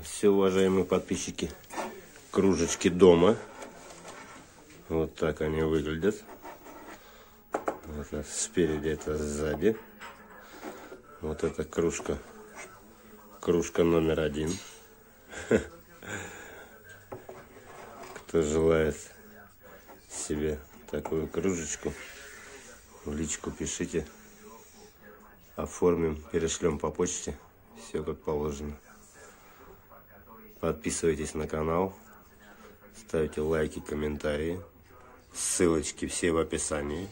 Все, уважаемые подписчики, кружечки дома. Вот так они выглядят. Вот спереди, это сзади. Вот эта кружка. Кружка номер 1. Кто желает себе такую кружечку, в личку пишите. Оформим, перешлем по почте. Все как положено. Подписывайтесь на канал. Ставьте лайки, комментарии. Ссылочки все в описании.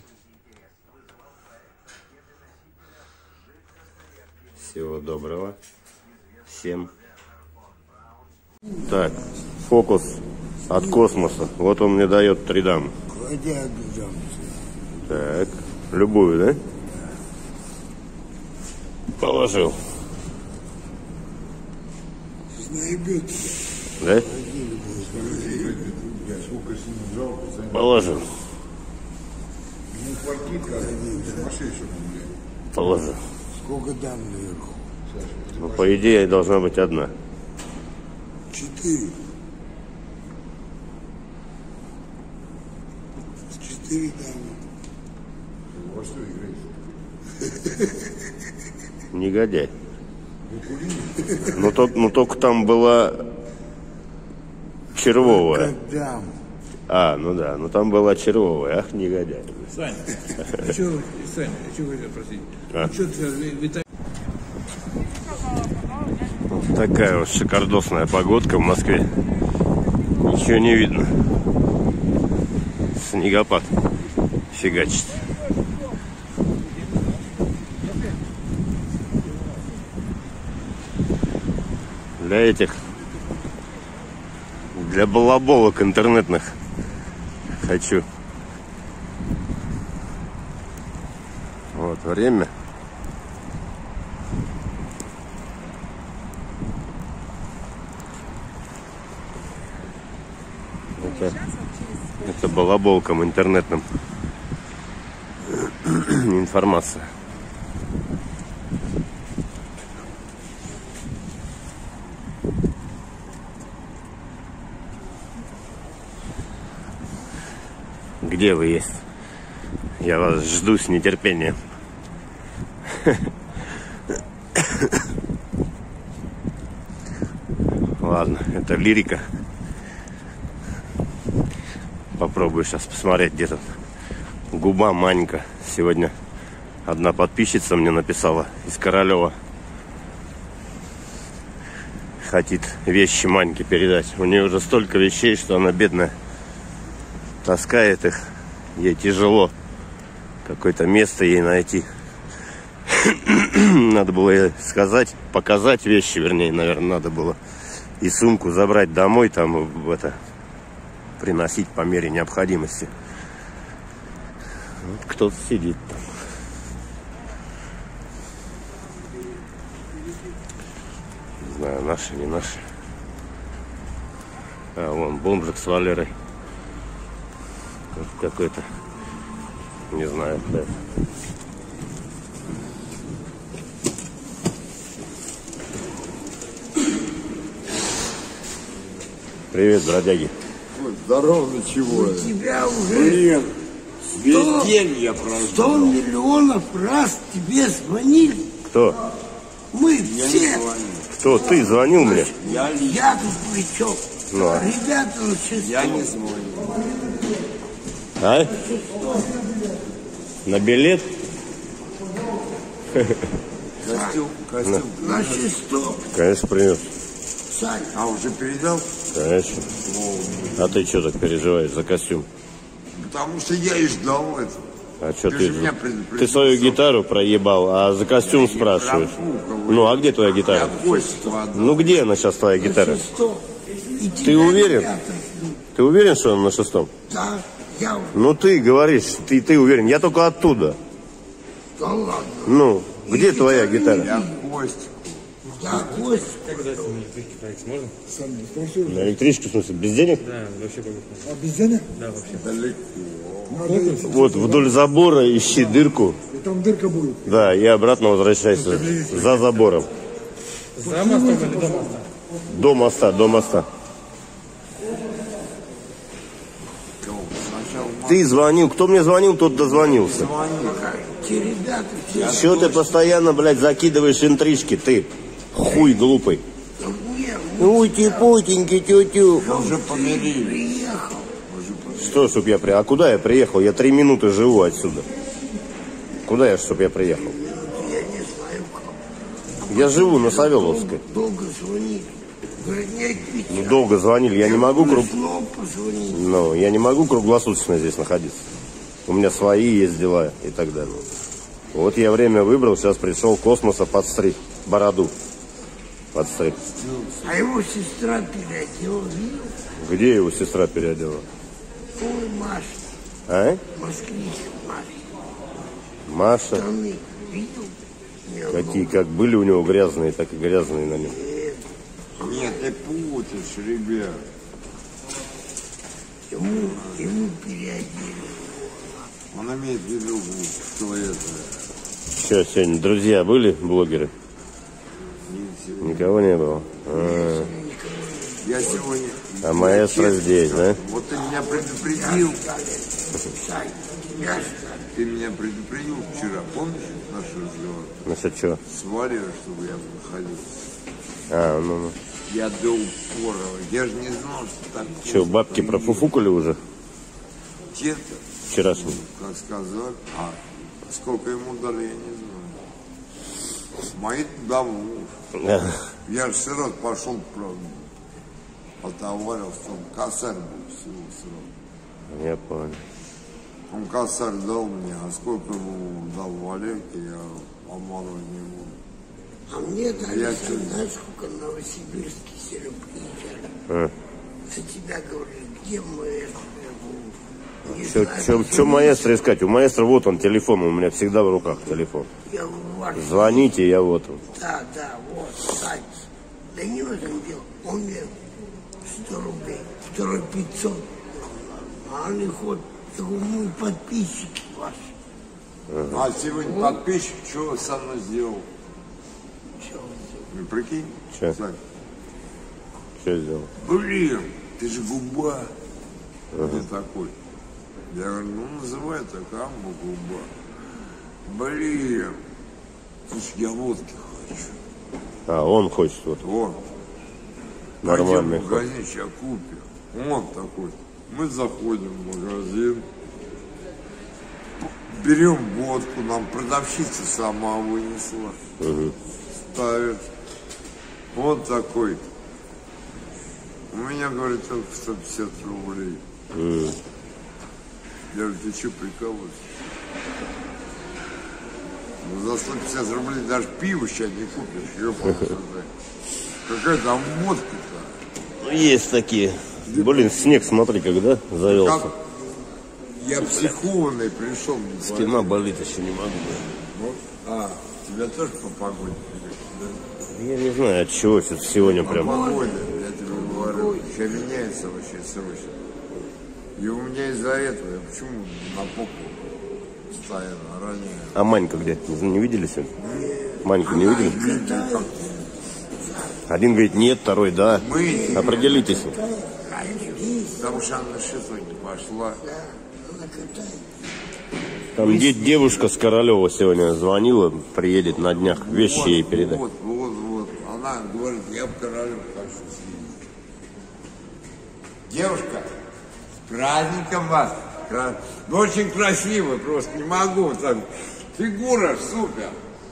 Всего доброго. Всем. Так, фокус от космоса. Вот он мне дает 3 дамы. Так, любую, да? Положил. Да? Положил. Положил. Сколько дам наверху? Ну, по идее, должна быть 1. 4. 4 дамы. Во что играете? Негодяй. Но только там была червовая. А, ну да, но там была червовая. Ах, негодяй. Саня, а что хотел просить? А? Что ты Вот такая вот шикардосная погодка в Москве. Ничего не видно. Снегопад фигачит. Для балаболок интернетных хочу. Вот время. Это балаболкам интернетным информация. Где вы есть? Я вас жду с нетерпением. Ладно, это лирика. Попробую сейчас посмотреть, где тут губа Манька. Сегодня одна подписчица мне написала из Королева. Хотит вещи Маньке передать. У нее уже столько вещей, что она бедная таскает их. Ей тяжело какое-то место ей найти. Надо было ей сказать, показать вещи, вернее, наверное, надо было. И сумку забрать домой, там приносить по мере необходимости. Вот кто-то сидит там. Не знаю, наши, не наши. А, вон бомжик с Валерой. Какой-то, не знаю, да. Привет, бродяги. Здорово, чего? У тебя уже Блин, весь день я прожил. 100 миллионов раз тебе звонили. Кто? Мы все. Кто? Ты звонил мне? Я Я тут при чем? Ну, а? Ребята на 6. Я не звоню. А? На билет? Костюм. На 6. Конечно, принес. Сань, А, уже передал? Конечно. А ты что так переживаешь за костюм? Потому что я и ждал это. А что Ты ты? же меня предупредил. Ты свою гитару проебал, а за костюм спрашиваешь. Ну, а где твоя Я гитара? Костю отдал. Ну, где она сейчас, твоя гитара? 6. И Ты тебя уверен? ребята ждут. Ты уверен, что она на 6? Да, я Ну, ты говоришь, ты уверен. Я только оттуда. да ладно. Ну, где твоя гитара? Я Костю. Я гость. На электричку, в смысле, без денег? Да, вообще могу. А без денег? Да, вообще. Далеко. Вот вдоль забора ищи дырку. И там дырка будет. Да, и обратно возвращайся за забором. За мостом или до моста? До моста, до моста. Сначала Ты звонил, кто мне звонил, тот дозвонился. звонил. Те ребята все. Чего ты постоянно, блядь, закидываешь интрижки, ты? Хуй глупый. Ути-путенький тю-тю. Мы уже помирились. Приехал. Что, чтоб я приехал? А куда я приехал? Я 3 минуты живу отсюда. Куда я, чтоб я приехал? Я не знаю как. Я живу на Савеловской. Долго звонили. Говорят, не отвечай. Ну, долго звонили, я не могу Снова позвонили. Ну, я не могу круглосуточно здесь находиться. У меня свои есть дела и так далее. Вот я время выбрал, сейчас пришел космоса подстриг, бороду подстриг. А его сестра переодела, видел? Где его сестра переодела? Ой, Маша. А? Москвич, Маша. Маша? Штаны видел? Не, Какие, как были у него грязные, так и грязные на нем. Нет, ты путаешь, ребят. Ему переодели. Он имеет в виду, что это. Что, сегодня друзья были, блогеры? Никого не было? Я сегодня... А маэстро здесь, да? Вот ты меня предупредил. Сань, я ждал. Ты меня предупредил вчера, помнишь наш разговор? Насчет чего? С Варей, чтобы я выходил. А, ну. Я до упора. Я же не знал, что так... Что, бабки профуфукали уже? Те-то, Вчерашние? как сказали. А сколько ему дали, я не знаю. Мои давно. Я же сразу пошел, правда. Отоварился, там косарь был всего сразу. Я понял. Он косарь дал мне, а сколько ему дал Валерке, я обманывать не буду. А мне дали, Я знаешь, сколько в Новосибирске серы приезжали. За тебя говорили, где маэстро? Что маэстро искать? У маэстро вот он, телефон, у меня всегда в руках телефон. Я говорю, ваш... Звоните, я вот он. Да, вот, Сань. Да не в этом дело. Он мне 100 рублей, второй 500. А они ходят, я говорю, мы подписчики ваши. А сегодня подписчик, что со мной сделал? Чё? Ну, прикинь, Чё? Сань. Что сделал? Блин, ты же губа. Я такой. Я говорю, ну называй так, губа. Блин, слушай, я водки хочу. А, он хочет вот. Вот. Нормальный Пойдем в магазин, сейчас купим. Он такой. Мы заходим в магазин. Берем водку, нам продавщица сама вынесла. Ставит. Он такой. У меня, говорит, только 150 рублей. Я говорю, ты что, прикалываешься? Ну, за 150 рублей даже пиво сейчас не купишь. Ёпта. Какая там водка-то? Есть такие. Блин, снег, смотри, когда завелся. Как? Я психованный пришел. Спина болит, еще не могу. Вот. А, тебя тоже по погоде? Да? Я не знаю, от чего сейчас сегодня прям. Погода, я тебе говорю, сейчас меняется вообще срочно. И у меня из-за этого, я почему на попу постоянно ранее. А Манька где? Не видели сегодня? Маньку не видели? Один говорит нет, второй да. Мы, Определитесь. потому что она на шестой не пошла. Там девушка с Королева сегодня звонила, приедет на днях, вещи ей передать. Вот. Она говорит, я в Королев хочу съездить. Девушка, с праздником вас. Ну, очень красиво, просто не могу. Там фигура супер.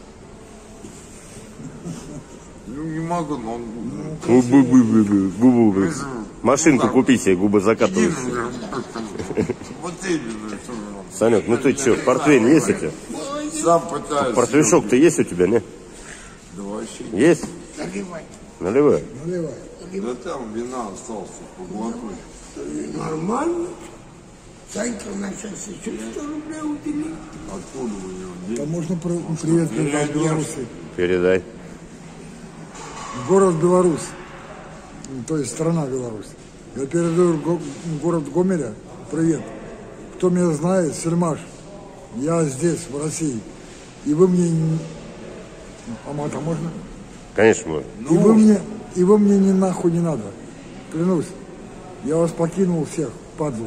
Ну, не могу, но он... Губы. Машинку купи себе, губы закатываются. Вот именно. Санек, ну ты что, портвейн есть у тебя? Сам пытаюсь. Портвейшок-то есть у тебя, не? Да вообще. Есть? Наливай. Наливай. Да там вина остался поглотнуть. Нормально. Санька на сейчас еще 100 рублей уделил. Откуда у него деньги? Да можно привет передать Беларуси. Передай. Город Беларусь, то есть страна Беларусь. Я передаю город Гомеля привет. Кто меня знает, Сельмаш, я здесь, в России. И вы мне... А мата можно? Конечно, можно. И вы мне ни нахуй не надо. Клянусь. Я вас покинул всех, падлы.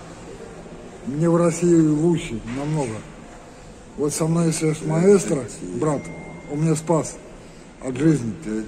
Мне в России лучше, намного. Вот со мной сейчас маэстро, брат, он меня спас от жизни. Это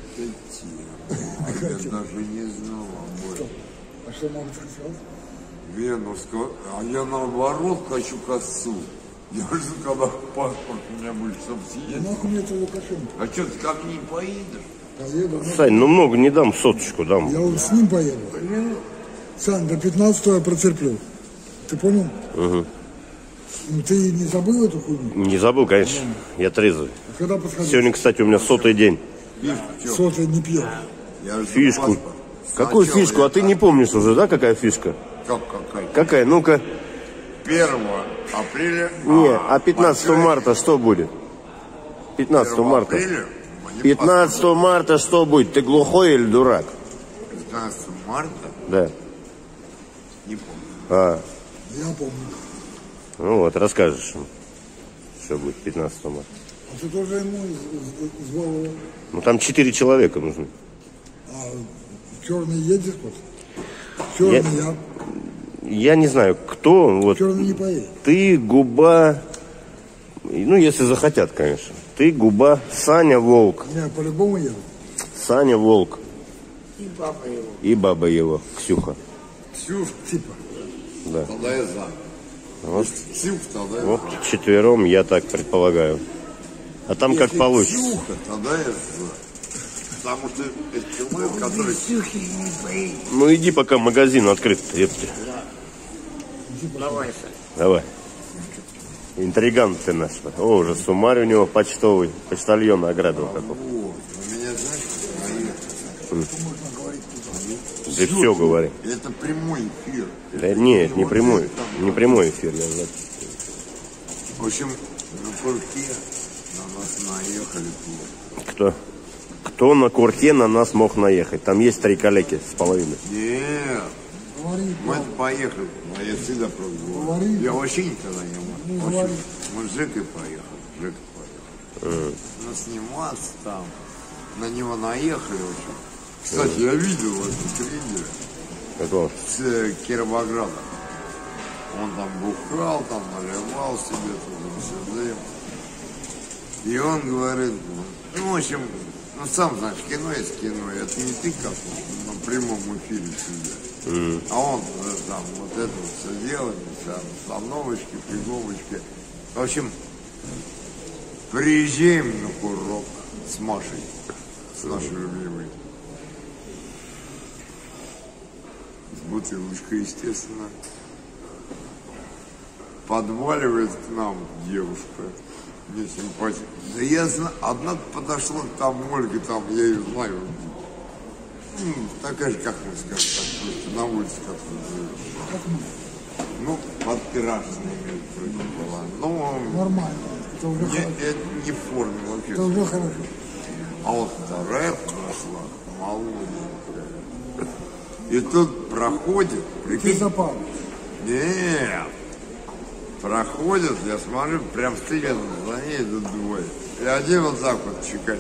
я даже не знал об этом. А что могу сказать? Веновского. А я наоборот хочу к отцу. Я жду, когда паспорт у меня будет, чтобы Да съездить. нахуй мне это Лукашенко. А что, ты как не поедешь? Поеду. Сань, ну много не дам, соточку дам. Я вот с ним поеду. Сань, до 15-го я протерплю. Ты понял? Угу. Ну ты не забыл эту хуйню? Не забыл, конечно. Я трезвый. А когда подходил? Сегодня, кстати, у меня 100-й день. Сотый не пьет. Я жду Фишку. паспорт. Какую Сначала фишку? А ты не помнишь уже, да, какая фишка? Как какая? Какая? Ну-ка. 1 апреля. Не, а 15 марта что будет? 15 марта. 15 марта что будет? Ты глухой или дурак? 15 марта? Да. Не помню. А, Я помню. ну вот, расскажешь ему, что будет 15 марта. А ты тоже ему звал его? Ну там 4 человека нужны. А черный едет вот? Черный я. Я не знаю, кто. Вот Черный не поедет. ты, Губа. Ну, если захотят, конечно. Ты, Губа, Саня, Волк. Не, по-любому еду. Саня, Волк. И папа его. И баба его, Ксюха. Ксюш, Типа. Да. тогда я за. Вот, Ксюх, тогда я вот четвером, я так предполагаю. А там как получится. Ксюха, тогда я за. Потому что это человек, который... Ксюхи не поедет. Ну иди, пока магазин открыт, ёпте. Давай, Сань. Давай. Интригант ты наш. О, уже суммарь у него почтовый. Почтальон ограбил какого. Вот, у меня, знаешь, Ты все говори. это прямой эфир. Да нет, не прямой. Не прямой эфир, я знаю. В общем, на курке на нас наехали тут. Кто? Кто на курке на нас мог наехать? Там есть 3 калеки с половиной. Нет, Говори, мы поехали, а я всегда просто говорю. Говори. Я вообще никогда не Ну, мог. В говори. общем, мы с Жекой поехали. Ну, сниматься там. На него наехали, в общем. Кстати, я видел этот тренера Какого? с Кировограда. Он там бухал, там наливал себе туда-сюда. И он говорит, ну, в общем, ну, сам знаешь, кино есть кино. Это не ты как на прямом эфире сидишь. А он там вот это вот все делает, там остановочки, приговочки. В общем, приезжаем на курок с Машей, с нашей любимой. С бутылочкой, естественно. Подваливает к нам девушка. Мне симпатия. Да я знаю, одна подошла, там Ольга, там, я ее знаю. Ну, такая же, как мы, скажем так, просто на улице как-то живет. Ну, подкрашенная, между прочим, была. Но нормально. Это уже хорошо. это не в форме вообще. Это уже хорошо. А вот вторая прошла, молоденькая. И тут проходит, Ты прикинь, запал. нет, проходит, я смотрю, прям следом за ней идут двое. И один вот так вот чеканит.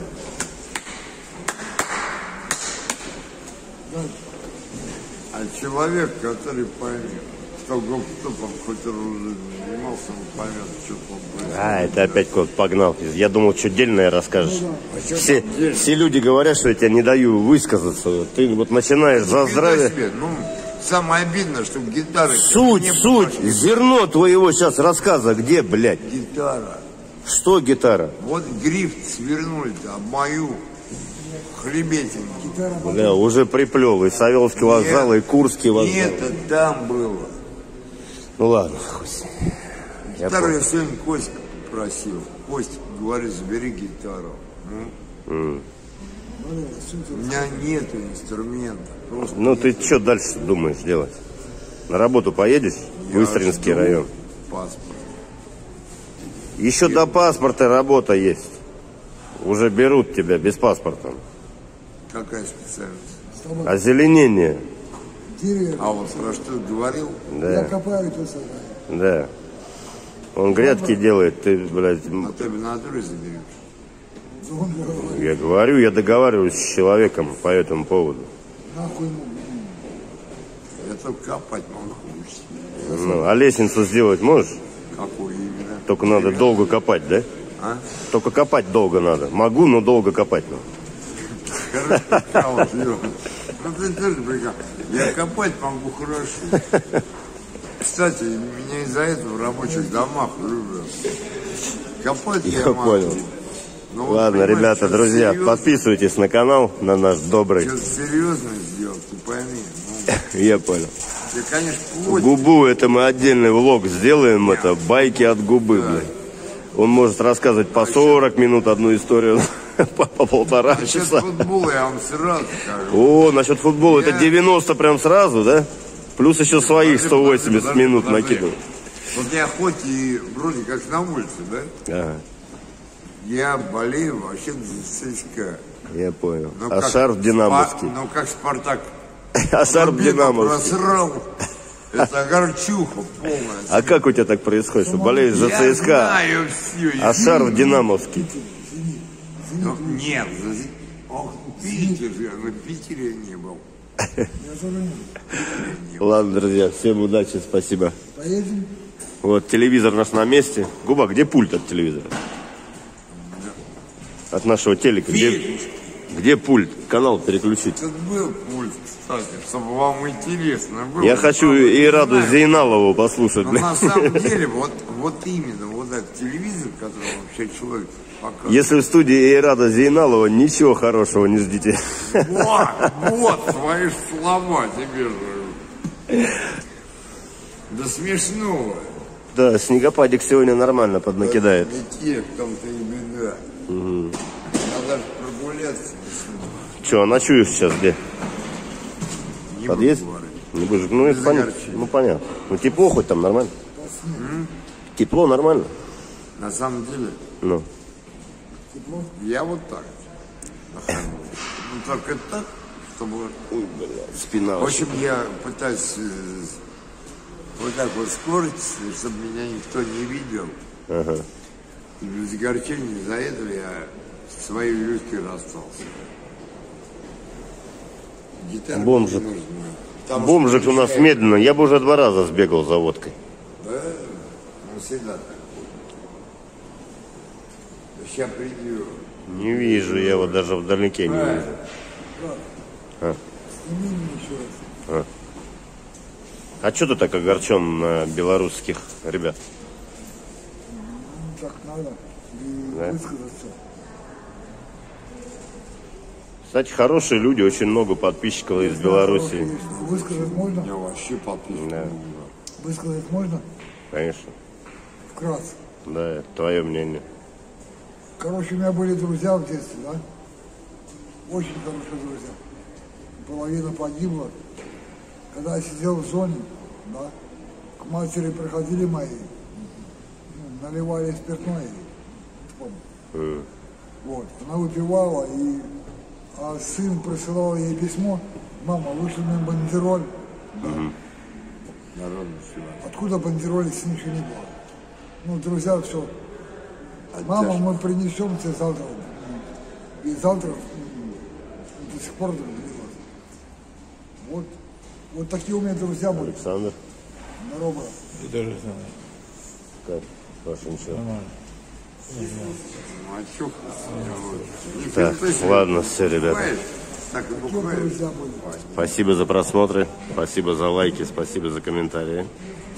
А человек, который поймет, кто гоп-топом хоть уже занимался, он поймет, что он будет. А, это опять кот погнал. Я думал, что дельное расскажешь. Все люди говорят, что я тебе не даю высказаться. Ты вот начинаешь за здравие. Себе, ну, самое обидное, что гитара... Суть, зерно твоего сейчас рассказа где, блядь? Гитара. Что гитара? Вот гриф свернули-то, а мою хребетинку. Бля, уже приплел. И Савеловский вокзал, и Курский вокзал. Нет, это там было. Ну ладно, хуй с ним. Я Гитару понял. я сегодня Кость просил. Кость говорит, забери гитару. Ну, у меня нет инструмента. Просто Ну ты что дальше думаешь делать? На работу поедешь? В Истринский жду район. паспорт. Еще до паспорта работа есть. Уже берут тебя без паспорта. Какая специальность? Озеленение. Деревья. А вот про что говорил? Я Да, копаю, ты сажаю. да. Он грядки делает, ты, блядь, А ты бы на натуре заберешь? Он говорит, Я говорю, я договариваюсь с человеком по этому поводу. нахуй ему. Я только копать могу. Ну, а лестницу сделать можешь? Какую именно? Только надо долго копать, да? А? Только копать долго надо. Могу, но долго копать надо. Короче, прикалываюсь, Лёха. Ну ты тоже прикал. Я копать могу хорошо. Кстати, меня из-за этого в рабочих домах любят. Копать я могу. понял. Но вот, Ладно, понимаешь, ребята, что-то друзья, серьезное- подписывайтесь на канал, на наш добрый. Что-то серьезное сделать, ты пойми. Ну, Я понял. я, конечно, плоть. Губу, это мы отдельный влог сделаем, это байки от губы, блядь. Он может рассказывать по 40 минут одну историю, по полтора Насчет часа. футбола я вам сразу скажу. О, насчет футбола, это Я- 90 прям сразу, да? Плюс еще своих 180 Подожди, минут подожди. накидывал. Вот я хоть и вроде как на улице, да? Ага, Я болею вообще за ЦСКА. я понял. Ну, А как шарф динамовский. Ну как Спартак. А шарф Рубину динамовский. просрал. Это горчуха полная. А как у тебя так происходит, что болеешь за Я ЦСКА, знаю все. а шарф динамовский? Ну, нет, ох, Питер же, на Питере я не был. Я тоже не. Ладно, друзья, всем удачи, спасибо. Поедем? Вот, телевизор наш на месте. Губа, где пульт от телевизора? От нашего телека. Где пульт? Канал переключить. Тут был пульт, кстати, чтобы вам интересно было. Я хочу Ираду Зейналову послушать. Но блин. на самом деле, вот именно, вот этот телевизор, который вообще человек показывает. Если в студии Ирада Зейналова, ничего хорошего не ждите. Вот твои слова тебе же. Да смешного. Да, снегопадик сегодня нормально поднакидает. Летит, в том-то и беда. Надо даже прогуляться. Че, а ночуешь сейчас где? Не Подъезд? буду говорить. Не будешь? Ну, это понятно. огорчения. Ну, понятно. Ну, тепло хоть там нормально? Тепло нормально? На самом деле, Ну. я вот так. нахожусь. Ну, только так, чтобы... Ой, блядь, спина. В общем, я пытаюсь вот так вот скорчиться, чтобы меня никто не видел. Ага. И без огорчения из-за этого я с своей Люськой расстался. Гитара Бомжик. мне нужна. Потому Бомжик что у нас я- медленно. Я бы уже 2 раза сбегал за водкой. Да, он всегда так. Сейчас приду. Не вижу, я вот даже вдалеке не вижу. Сними меня еще раз. А что ты так огорчен на белорусских ребят? Ну, так надо. И Да. высказаться. Кстати, хорошие люди, очень много подписчиков из Беларуси. Высказать можно? Я вообще подписчик. Да. Высказать можно? Конечно. Вкратце. Да, это твое мнение. Короче, у меня были друзья в детстве, да? Очень хорошие друзья. Половина погибла. Когда я сидел в зоне, да, к матери приходили мои, наливали спиртное, помню. Вот, она выпивала, а сын присылал ей письмо: мама, вышли мне бандероль. Народный чувак. Откуда бандероль, если ничего не было? Ну, друзья, все. Мама, мы принесем тебе завтра. И завтра до сих пор длилось. Вот такие у меня друзья были. Александр, Здорово. И то же самое. как? Ваше ничего. Нормально. Ну, а чё ты? Так, ладно, все, ребята. Бывает, так и Такие бывает. друзья были. Спасибо за просмотры, спасибо за лайки, спасибо за комментарии.